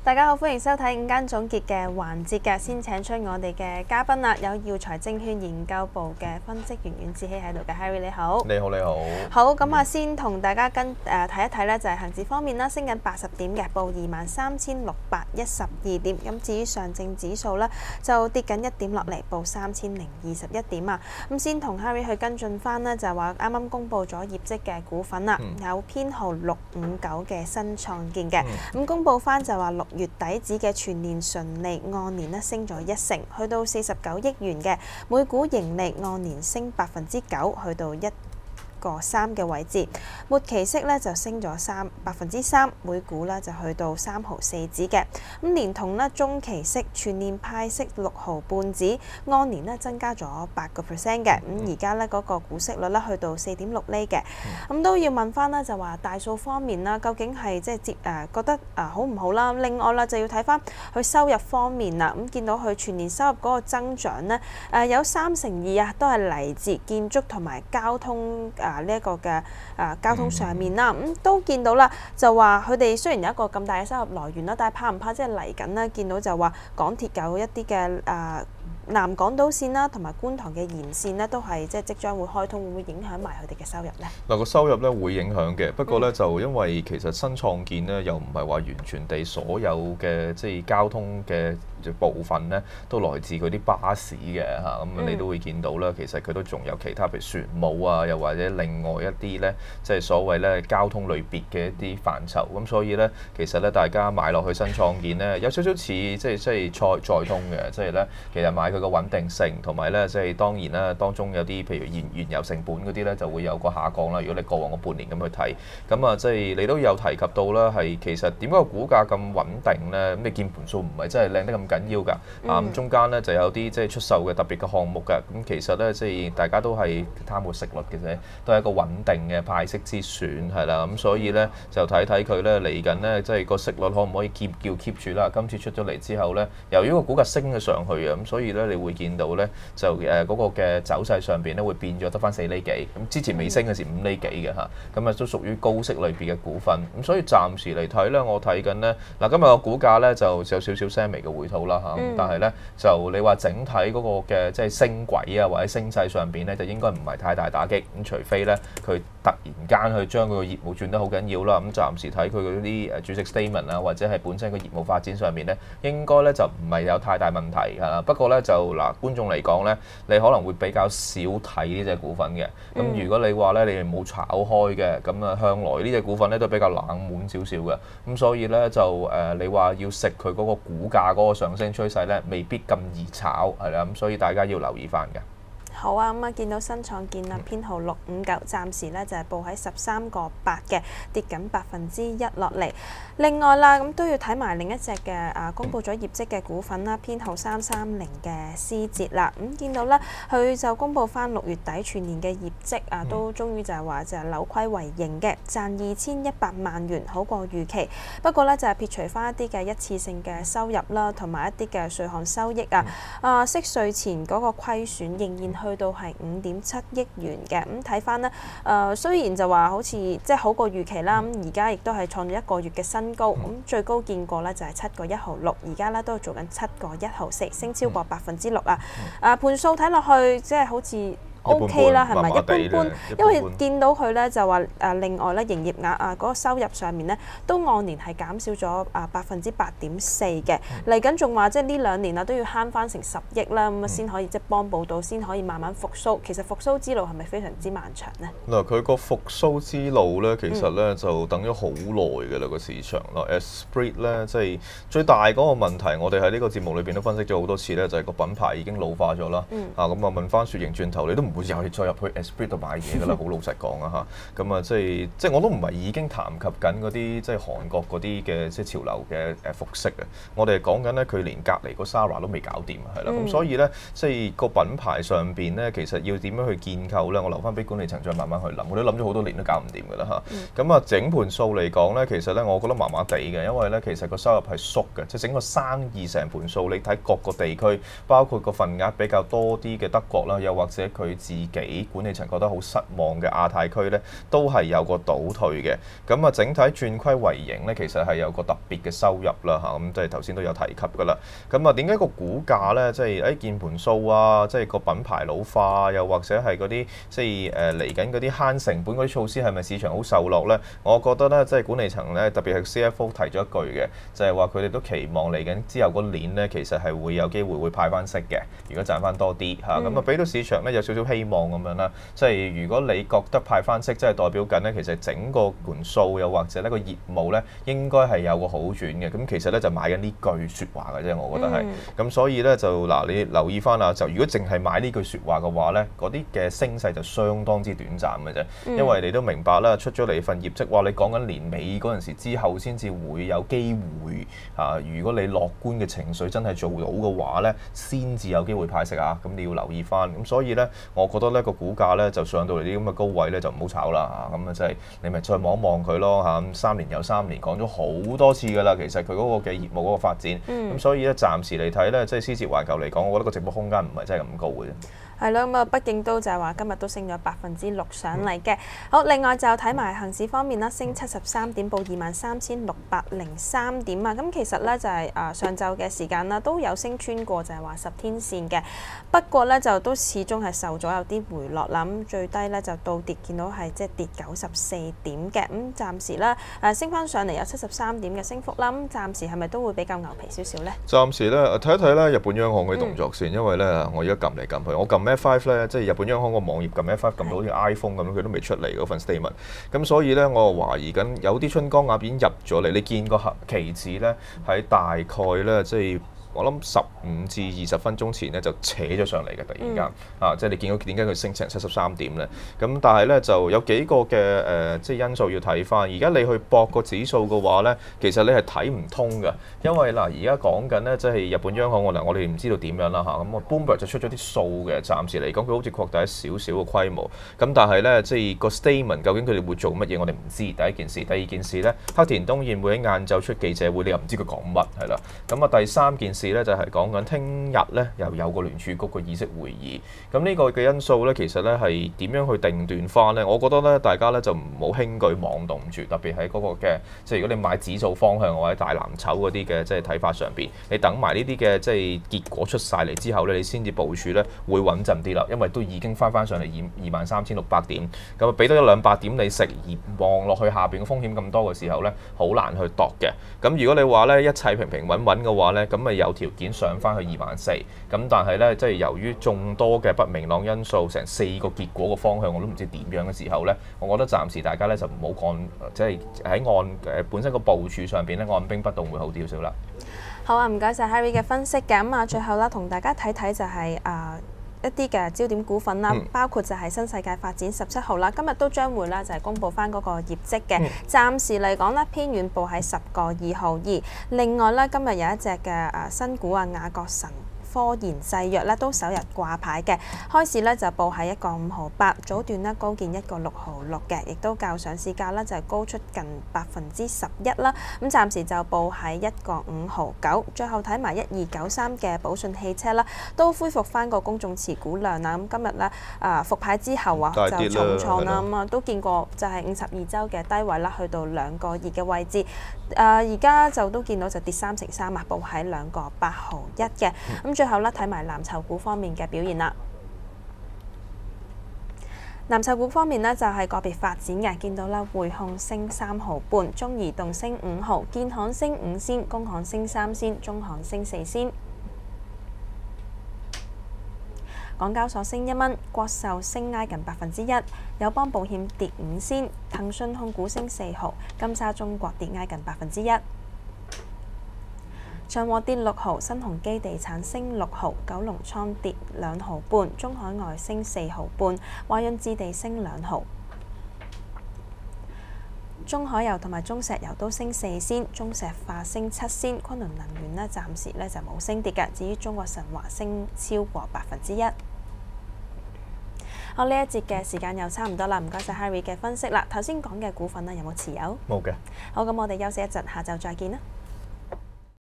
大家好，歡迎收睇午間總結嘅環節嘅，先請出我哋嘅嘉賓啦，有耀才證券研究部嘅分析員阮志希喺度嘅 Harry 你好。 你好，你好。 好，咁啊先同大家睇一睇咧，就係恆指方面啦，升緊80點嘅，報23,612點。咁至於上證指數咧，就跌緊1點落嚟，報3,021點啊。咁先同 Harry 去跟進翻呢，就係話啱啱公布咗業績嘅股份啦，有編號659嘅新創建嘅。咁公布翻就話6月底止嘅全年純利按年咧升咗1成，去到49億元嘅，每股盈利按年升9%，去到1.3嘅位置，末期息咧就升咗3%，每股咧就去到3毫4子嘅。咁連同咧中期息全年派息6毫半子，按年咧增加咗8%嘅。咁而家咧嗰個股息率咧去到4.6厘嘅。咁都要問翻啦，就話大數方面啦，究竟係即係覺得好唔好啦？另外啦，就要睇翻佢收入方面啦。咁見到佢全年收入嗰個增長咧，有32%啊，都係嚟自建築同埋交通呢一個嘅交通上面啦，都見到啦，就話佢哋雖然有一個咁大嘅收入來源啦，但係怕唔怕即係嚟緊呢？見到就話港鐵有一啲嘅南港島線啦，同埋觀塘嘅延線呢，都係即將會開通，會唔會影響埋佢哋嘅收入呢？ 嗱，個收入咧會影響嘅，不過咧就因為其實新創建咧又唔係話完全地所有嘅即係交通嘅部分咧都來自嗰啲巴士嘅嚇，咁你都會見到啦。其實佢都仲有其他譬如船務啊，又或者另外一啲咧即係所謂咧交通類別嘅一啲範疇。咁所以咧其實咧大家買落去新創建咧有少少似即係載通嘅，即係咧其實買佢個穩定性同埋咧即係當然啦，當中有啲譬如原油成本嗰啲咧就會有個下降啦。如果你過往個半年咁去睇，咁啊即係你都有提及到啦，係其實點解個股價咁穩定咧？咁你見盤數唔係真係靚得咁緊要㗎，咁中間咧就有啲即係出售嘅特別嘅項目㗎。咁其實咧即係大家都係貪個息率嘅啫，都係一個穩定嘅派息之選係啦。咁所以咧就睇睇佢咧嚟緊咧即係個息率可唔可以 keep 住啦？今次出咗嚟之後咧，由於個股價升咗上去啊，咁所以咧你會見到咧就嗰個嘅走勢上邊咧會變咗得翻4厘幾，咁之前未升嘅時5厘幾嘅嚇，咁啊都屬於高息類別嘅股份。咁所以暫時嚟睇咧，我睇緊咧嗱，今日個股價咧就有少少輕微嘅回吐啦嚇，但係咧就你話整體嗰個嘅即係升軌啊或者升勢上邊咧，就應該唔係太大打擊。咁除非咧佢突然間去將佢個業務轉得好緊要啦，咁暫時睇佢嗰啲主席 statement 啊，或者係本身個業務發展上面咧，應該咧就唔係有太大問題嚇。不過咧就嗱，觀眾嚟講咧，你可能會比較少睇呢隻股份嘅。咁如果你話咧你哋冇炒開嘅，咁啊向來呢隻股份咧都比較冷門少少嘅。咁所以咧就你話要食佢嗰個股價嗰個上升趨勢咧，未必咁易炒係啦。咁所以大家要留意翻嘅。 好啊，咁啊見到新創建啊，編號659，暫時咧就係報喺13個8嘅，跌緊1%落嚟。另外啦，咁都要睇埋另一隻嘅公佈咗業績嘅股份啦，編號330嘅思捷啦。咁見到咧，佢就公佈翻6月底全年嘅業績啊，都終於就係話就係扭虧為盈嘅，賺2100萬元，好過預期。不過咧就係撇除翻一啲嘅一次性嘅收入啦，同埋一啲嘅稅項收益啊，息稅前嗰個虧損仍然去到係5.7億元嘅。咁睇翻呢，雖然就話好似即係好過預期啦，咁而家亦都係創咗1個月嘅新高，咁最高見過呢就係7個1毫6，而家呢都做緊7個1毫4，升超過6%啊！盤數睇落去即係好似OK 啦，係咪一般般？因為見到佢咧就話另外咧營業額嗰個收入上面咧都按年係減少咗8.4%嘅。嚟緊仲話即係呢2年都要慳翻成10億啦，咁啊先可以即係幫補到，先可以慢慢復甦。其實復甦之路係咪非常之漫長呢？ 嗱，佢個復甦之路咧，其實咧就等咗好耐嘅啦個市場啦。Esprit 咧即係最大嗰個問題，我哋喺呢個節目裏邊都分析咗好多次咧，就係個品牌已經老化咗啦。咁啊問翻雪盈轉頭，你都唔會又再入去 Esprit 度買嘢㗎啦，好老實講啊嚇。咁啊即係我都唔係已經談及緊嗰啲即係韓國嗰啲嘅即係潮流嘅服飾啊。我哋講緊咧，佢連隔離個 Zara 都未搞掂係啦。咁所以咧即係個品牌上邊咧，其實要點樣去建構咧？我留翻俾管理層再慢慢去諗。我都諗咗好多年都搞唔掂㗎啦嚇。咁啊整盤數嚟講咧，其實咧我覺得麻麻地嘅，因為咧其實個收入係縮嘅，即係整個生意成盤數，你睇各個地區，包括個份額比較多啲嘅德國啦，又或者佢自己管理層覺得好失望嘅亞太區咧，都係有個倒退嘅。咁啊，整體轉虧為盈咧，其實係有個特別嘅收入啦嚇，咁即係頭先都有提及噶啦。咁啊，點解個股價咧，即係見盤數啊，即係個品牌老化，又或者係嗰啲即係嚟緊嗰啲慳成本嗰啲措施，係咪市場好受落咧？我覺得咧，即係管理層咧，特別係 CFO 提咗一句嘅，就係話佢哋都期望嚟緊之後嗰年咧，其實係會有機會會派翻息嘅，如果賺翻多啲嚇，咁啊俾到市場咧有少少希望咁樣啦。即係如果你覺得派翻息，即係代表緊咧，其實整個盤數又或者呢個業務咧，應該係有個好轉嘅。咁其實咧就買緊呢句説話嘅啫，我覺得係。咁所以咧就嗱，你留意翻啦，就如果淨係買呢句説話嘅話咧，嗰啲嘅升勢就相當之短暫嘅啫。因為你都明白啦，出咗嚟份業績，話你講緊年尾嗰陣時之後先至會有機會啊。如果你樂觀嘅情緒真係做到嘅話咧，先至有機會派息啊。咁你要留意翻。咁所以咧，我覺得呢個股價咧就上到嚟啲咁嘅高位咧就唔好炒啦嚇。咁啊即係你咪再望一望佢咯嚇。咁3年又3年講咗好多次㗎啦，其實佢嗰個嘅業務嗰個發展。咁所以咧暫時嚟睇咧，即係思捷環球嚟講，我覺得個直播空間唔係真係咁高嘅啫。 係咯，咁啊，畢竟都就係話今日都升咗6%上嚟嘅。好，另外就睇埋恆指方面啦，升73點，報23,603點啊。咁其實咧就係上晝嘅時間啦，都有升穿過就係話10天線嘅。不過咧就都始終係受咗有啲回落啦。咁最低咧就倒跌，見到係即係跌94點嘅。咁暫時咧升翻上嚟有73點嘅升幅啦。咁暫時係咪都會比較牛皮少少咧？ 暫時咧睇一睇咧日本央行嘅動作先，因為咧我而家撳嚟撳去，我撳F5咧，即係日本央行個網頁撳 F5 撳到好似 iPhone 咁樣，佢都未出嚟嗰份 statement。咁所以咧，我懷疑緊有啲春江鴨已經入咗嚟。你見個期指咧喺大概咧，即係我諗15至20分鐘前咧就扯咗上嚟嘅，突然間即係你見到點解佢升成73點咧？咁但係咧就有幾個嘅即係因素要睇翻。而家你去搏個指數嘅話咧，其實你係睇唔通嘅，因為嗱而家講緊咧即係日本央行我哋唔知道點樣啦嚇。咁我 Bloomberg 就出咗啲數嘅，暫時嚟講佢好似擴大少少嘅規模。咁但係咧即係個 statement 究竟佢哋會做乜嘢，我哋唔知。第一件事，第二件事咧，黑田東彥會喺晏晝出記者會，你又唔知佢講乜係啦。咁啊第三件事咧就係講緊聽日咧又有個聯儲局嘅議息會議，咁呢個嘅因素咧其實咧係點樣去定斷翻咧？我覺得咧大家咧就唔好輕舉妄動住，特別喺嗰個嘅即係如果你買指數方向或者大藍籌嗰啲嘅即係睇法上邊，你等埋呢啲嘅即係結果出晒嚟之後咧，你先至部署咧會穩陣啲啦，因為都已經翻上嚟23,600點，咁啊俾多100-200點你食，而望落去下邊嘅風險咁多嘅時候咧，好難去度嘅。咁如果你話咧一切平平穩穩嘅話咧，咁咪有條件上翻去24,000，咁但係咧即係由於眾多嘅不明朗因素，成4個結果嘅方向我都唔知點樣嘅時候咧，我覺得暫時大家咧就唔好按即係喺按本身個部署上邊咧按兵不動會好啲少少啦。 好啊，唔該晒 Harry 嘅分析嘅。咁啊，最後啦，同大家睇睇就係一啲嘅焦點股份啦，包括就係新世界發展17號啦，今日都將會啦就係公佈翻嗰個業績嘅。暫時嚟講咧偏遠報喺10.2毫2。另外咧今日有一隻嘅新股雅閣神科研製藥咧都首日掛牌嘅，開市咧就報喺1.5毫8，早段咧高見1.6毫6嘅，亦都較上市價咧就係高出近11%啦。咁暫時就報喺1.5毫9。最後睇埋1293嘅寶順汽車啦，都恢復翻個公眾持股量啦。咁今日咧復牌之後就重創啦，咁啊都見過就係52周嘅低位啦，去到2.2嘅位置。而家就都見到就跌3.3啊，報喺2.8毫1嘅。咁最後咧睇埋藍籌股方面嘅表現啦。藍籌股方面呢，就係個別發展嘅，見到啦匯控升3毫半，中移動升5毫，建行升5仙，工行升3仙，中行升4仙。港交所升1蚊，國壽升挨近1%，友邦保險跌5仙，騰訊控股升4毫，金沙中國跌挨近1%。長和跌6毫，新鴻基地產升6毫，九龍倉跌2毫半，中海外升4毫半，華潤置地升2毫。中海油同埋中石油都升4仙，中石化升7仙，昆侖能源呢暫時呢就冇升跌嘅。至於中國神華升超過1%。好，呢一節嘅時間又差唔多啦，唔該晒 Harry 嘅分析啦。頭先講嘅股份呢有冇持有？ 冇嘅。 好，咁我哋休息一陣，下晝再見啦。